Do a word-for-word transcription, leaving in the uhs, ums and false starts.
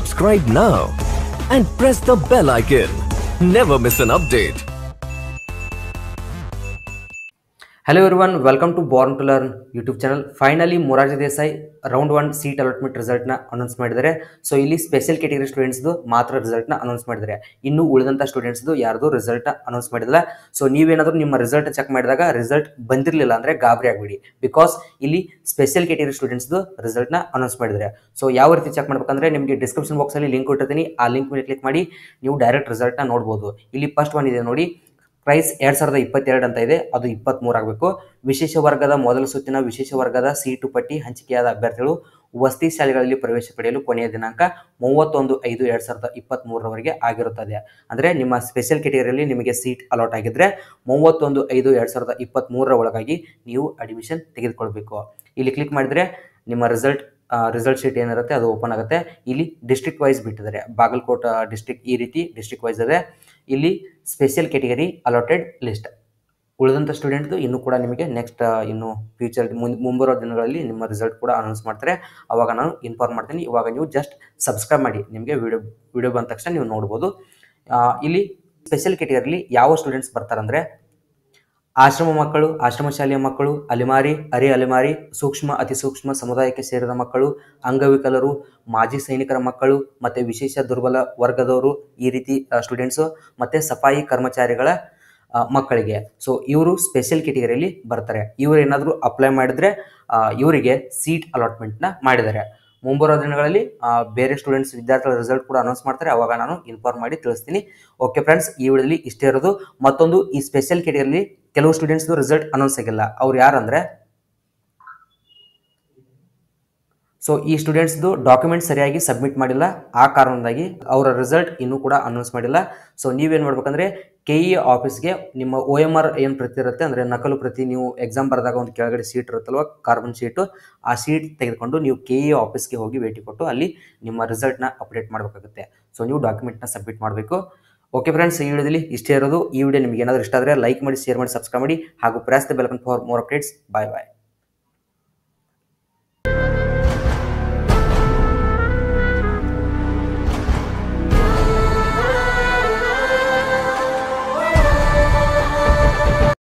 Subscribe now and press the bell icon. Never miss an update. Hello everyone, welcome to Born to Learn YouTube channel. Finally, Morarji Desai round one seat allotment result na announce ಮಾಡಿದ್ದಾರೆ. So ಇಲ್ಲಿ special category students ಮಾತ್ರ result ನ announce ಮಾಡಿದ್ದಾರೆ. ಇನ್ನು ಉಳಿದಂತ students ಯಾರ್ದು result announce ಮಾಡಿಲ್ಲ. So ನೀವೇನಾದ್ರೂ ನಿಮ್ಮ ರಿಸಲ್ಟ್ ಚೆಕ್ ಮಾಡಿದಾಗ ರಿಸಲ್ಟ್ ಬಂದಿರಲಿಲ್ಲ ಅಂದ್ರೆ ಗಾಬರಿ ಆಗಬೇಡಿ. ಬಿಕಾಸ್ ಇಲ್ಲಿ ಸ್ಪೆಷಲ್ ಕ್ಯಾಟಗರಿ ಸ್ಟೂಡೆಂಟ್ಸ್ ರಿಸಲ್ಟ್ ನ ಅನೌನ್ಸ್ ಮಾಡಿದ್ದಾರೆ. ಸೊ ಯಾವ ರೀತಿ ಚೆಕ್ ಮಾಡ್ಬೇಕಂದ್ರೆ ನಿಮಗೆ ಡಿಸ್ಕ್ರಿಪ್ಷನ್ ಬಾಕ್ಸ್ ಅಲ್ಲಿ ಲಿಂಕ್ ಕೊಟ್ಟಿರ್ತೀನಿ. ಆ ಲಿಂಕ್ ಮೇಲೆ ಕ್ಲಿಕ್ ಮಾಡಿ ನೀವು ಡೈರೆಕ್ಟ್ ರಿಸಲ್ಟ್ ನ ನೋಡಬಹುದು. ಇಲ್ಲಿ ಫಸ್ಟ್ ಒನ್ ಇದೆ ನೋಡಿ, ಪ್ರೈಸ್ ಎರಡ್ ಸಾವಿರದ ಇಪ್ಪತ್ತೆರಡು ಅಂತ ಇದೆ, ಅದು ಇಪ್ಪತ್ತ್ ಮೂರು ಆಗಬೇಕು. ವಿಶೇಷ ವರ್ಗದ ಮೊದಲ ಸುತ್ತಿನ ವಿಶೇಷ ವರ್ಗದ ಸೀಟು ಪಟ್ಟಿ ಹಂಚಿಕೆಯಾದ ಅಭ್ಯರ್ಥಿಗಳು ವಸತಿ ಶಾಲೆಗಳಲ್ಲಿ ಪ್ರವೇಶ ಪಡೆಯಲು ಕೊನೆಯ ದಿನಾಂಕ ಮೂವತ್ತೊಂದು ಐದು ಎರಡ್ ಸಾವಿರದ ಇಪ್ಪತ್ತ್ ಮೂರರವರೆಗೆ ಆಗಿರುತ್ತದೆ. ಅಂದ್ರೆ ನಿಮ್ಮ ಸ್ಪೆಷಲ್ ಕ್ಯಾಟಗರಿಯಲ್ಲಿ ನಿಮಗೆ ಸೀಟ್ ಅಲಾಟ್ ಆಗಿದ್ರೆ ಮೂವತ್ತೊಂದು ಐದು ಎರಡ್ ಸಾವಿರದ ಇಪ್ಪತ್ತ್ ಮೂರರ ಒಳಗಾಗಿ ನೀವು ಅಡ್ಮಿಷನ್ ತೆಗೆದುಕೊಳ್ಬೇಕು. ಇಲ್ಲಿ ಕ್ಲಿಕ್ ಮಾಡಿದ್ರೆ ನಿಮ್ಮ ರಿಸಲ್ಟ್ ರಿಸಲ್ಟ್ ಶೀಟ್ ಏನಿರುತ್ತೆ ಅದು ಓಪನ್ ಆಗುತ್ತೆ. ಇಲ್ಲಿ ಡಿಸ್ಟ್ರಿಕ್ಟ್ ವೈಸ್ ಬಿಟ್ಟಿದ್ದಾರೆ, ಬಾಗಲಕೋಟ ಡಿಸ್ಟ್ರಿಕ್ಟ್ ಈ ರೀತಿ ಡಿಸ್ಟ್ರಿಕ್ಟ್ ವೈಸ್ ಇದೆ. ಇಲ್ಲಿ ಸ್ಪೆಷಲ್ ಕ್ಯಾಟಗರಿ ಅಲಾಟೆಡ್ ಲಿಸ್ಟ್. ಉಳಿದಂಥ ಸ್ಟೂಡೆಂಟ್ದು ಇನ್ನೂ ಕೂಡ ನಿಮಗೆ ನೆಕ್ಸ್ಟ್ ಇನ್ನು ಫ್ಯೂಚರ್ ಮುಂಬರುವ ದಿನಗಳಲ್ಲಿ ನಿಮ್ಮ ರಿಸಲ್ಟ್ ಕೂಡ ಅನೌನ್ಸ್ ಮಾಡ್ತಾರೆ, ಅವಾಗ ನಾನು ಇನ್ಫಾರ್ಮ್ ಮಾಡ್ತೀನಿ. ಇವಾಗ ನೀವು ಜಸ್ಟ್ ಸಬ್ಸ್ಕ್ರೈಬ್ ಮಾಡಿ, ನಿಮಗೆ ವಿಡಿಯೋ ವಿಡಿಯೋ ಬಂದ ತಕ್ಷಣ ನೀವು ನೋಡ್ಬೋದು. ಇಲ್ಲಿ ಸ್ಪೆಷಲ್ ಕ್ಯಾಟಗರಿಲಿ ಯಾವ ಸ್ಟೂಡೆಂಟ್ಸ್ ಬರ್ತಾರಂದ್ರೆ ಆಶ್ರಮ ಮಕ್ಕಳು, ಆಶ್ರಮ ಶಾಲೆಯ ಮಕ್ಕಳು, ಅಲೆಮಾರಿ, ಅರೆ ಅಲೆಮಾರಿ, ಸೂಕ್ಷ್ಮ ಅತಿ ಸೂಕ್ಷ್ಮ ಸಮುದಾಯಕ್ಕೆ ಸೇರಿದ ಮಕ್ಕಳು, ಅಂಗವಿಕಲರು, ಮಾಜಿ ಸೈನಿಕರ ಮಕ್ಕಳು, ಮತ್ತು ವಿಶೇಷ ದುರ್ಬಲ ವರ್ಗದವರು, ಈ ರೀತಿ ಸ್ಟೂಡೆಂಟ್ಸು, ಮತ್ತು ಸಫಾಯಿ ಕರ್ಮಚಾರಿಗಳ ಮಕ್ಕಳಿಗೆ. ಸೊ ಇವರು ಸ್ಪೆಷಲ್ ಕ್ಯಾಟಗರಿಯಲ್ಲಿ ಬರ್ತಾರೆ. ಇವರು ಏನಾದರೂ ಅಪ್ಲೈ ಮಾಡಿದ್ರೆ ಇವರಿಗೆ ಸೀಟ್ ಅಲಾಟ್ಮೆಂಟ್ನ ಮಾಡಿದ್ದಾರೆ. ಮುಂಬರುವ ದಿನಗಳಲ್ಲಿ ಬೇರೆ ಸ್ಟೂಡೆಂಟ್ಸ್ ವಿದ್ಯಾರ್ಥಿಗಳ ರಿಸಲ್ಟ್ ಕೂಡ ಅನೌನ್ಸ್ ಮಾಡ್ತಾರೆ, ಅವಾಗ ನಾನು ಇನ್ಫಾರ್ಮ್ ಮಾಡಿ ತಿಳಿಸ್ತೀನಿ. ಓಕೆ ಫ್ರೆಂಡ್ಸ್, ಈ ವಿಡಿಯೋದಲ್ಲಿ ಇಷ್ಟೇ ಇರೋದು. ಮತ್ತೊಂದು, ಈ ಸ್ಪೆಷಲ್ ಕ್ಯಾಟಗರಿಯಲ್ಲಿ ಕೆಲವು ಸ್ಟೂಡೆಂಟ್ಸ್ ರಿಸಲ್ಟ್ ಅನೌನ್ಸ್ ಆಗಿಲ್ಲ. ಅವ್ರು ಯಾರಂದ್ರೆ, ಸೊ ಈ ಸ್ಟೂಡೆಂಟ್ಸ್ದು ಡಾಕ್ಯುಮೆಂಟ್ ಸರಿಯಾಗಿ ಸಬ್ಮಿಟ್ ಮಾಡಿಲ್ಲ, ಆ ಕಾರಣದಿಂದಾಗಿ ಅವರ ರಿಸಲ್ಟ್ ಇನ್ನೂ ಕೂಡ ಅನೌನ್ಸ್ ಮಾಡಿಲ್ಲ. ಸೊ ನೀವೇನು ಮಾಡ್ಬೇಕಂದ್ರೆ ಕೆ ಇ ಆಫೀಸ್ಗೆ ನಿಮ್ಮ ಒ ಎಮ್ ಆರ್ ಏನು ಪ್ರತಿ ಇರುತ್ತೆ ಅಂದರೆ ನಕಲು ಪ್ರತಿ, ನೀವು ಎಕ್ಸಾಮ್ ಬರೆದಾಗ ಒಂದು ಕೆಳಗಡೆ ಸೀಟ್ ಇರುತ್ತಲ್ವ ಕಾರ್ಬನ್ ಶೀಟು, ಆ ಶೀಟ್ ತೆಗೆದುಕೊಂಡು ನೀವು ಕೆ ಇ ಆಫೀಸ್ಗೆ ಹೋಗಿ ಭೇಟಿ ಕೊಟ್ಟು ಅಲ್ಲಿ ನಿಮ್ಮ ರಿಸಲ್ಟ್ನ ಅಪ್ಡೇಟ್ ಮಾಡಬೇಕಾಗುತ್ತೆ. ಸೊ ನೀವು ಡಾಕ್ಯುಮೆಂಟ್ನ ಸಬ್ಮಿಟ್ ಮಾಡಬೇಕು. ಓಕೆ ಫ್ರೆಂಡ್ಸ್, ಈ ವಿಡಿಯೋದಲ್ಲಿ ಇಷ್ಟೇ ಇರೋದು. ಈ ವಿಡಿಯೋ ನಿಮಗೆ ಏನಾದರೂ ಇಷ್ಟ ಆದರೆ ಲೈಕ್ ಮಾಡಿ, ಶೇರ್ ಮಾಡಿ, ಸಬ್ಸ್ಕ್ರೈಬ್ ಮಾಡಿ ಹಾಗೂ press the bell icon for more updates. Bye bye.